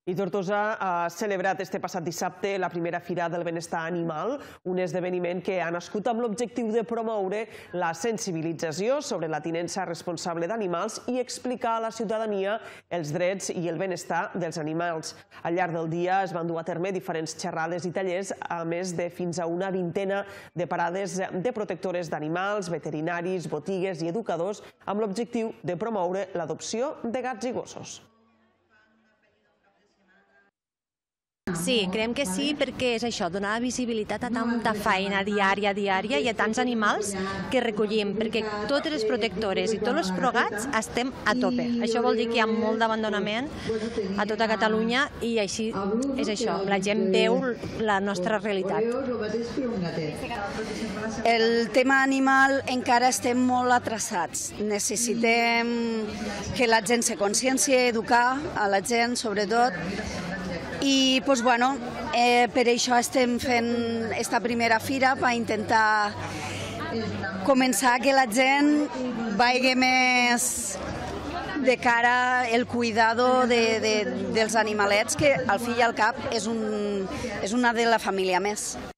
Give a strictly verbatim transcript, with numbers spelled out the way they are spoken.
I Tortosa ha celebrat este passat dissabte la primera Fira del Benestar Animal, un esdeveniment que ha nascut amb l'objectiu de promoure la sensibilització sobre la tinença responsable d'animals i explicar a la ciutadania els drets i el benestar dels animals. Al llarg del dia es van dur a terme diferents xerrades i tallers, a més de fins a una vintena de parades de protectores d'animals, veterinaris, botigues i educadors, amb l'objectiu de promoure l'adopció de gats i gossos. Sí, creiem que sí, perquè és això, donar visibilitat a tanta feina diària, diària i a tants animals que recollim, perquè totes les protectores i tots els progats estem a tope. Això vol dir que hi ha molt d'abandonament a tota Catalunya i així és això, la gent veu la nostra realitat. El tema animal encara estem molt atrasats. Necessitem que la gent se consciencie, educar a la gent sobretot. I doncs, bueno, eh, per això estem fent esta primera fira per intentar començar que la gent vagi més de cara el cuidado de, de, dels animalets, que al fi i al cap és, un, és una de la família més.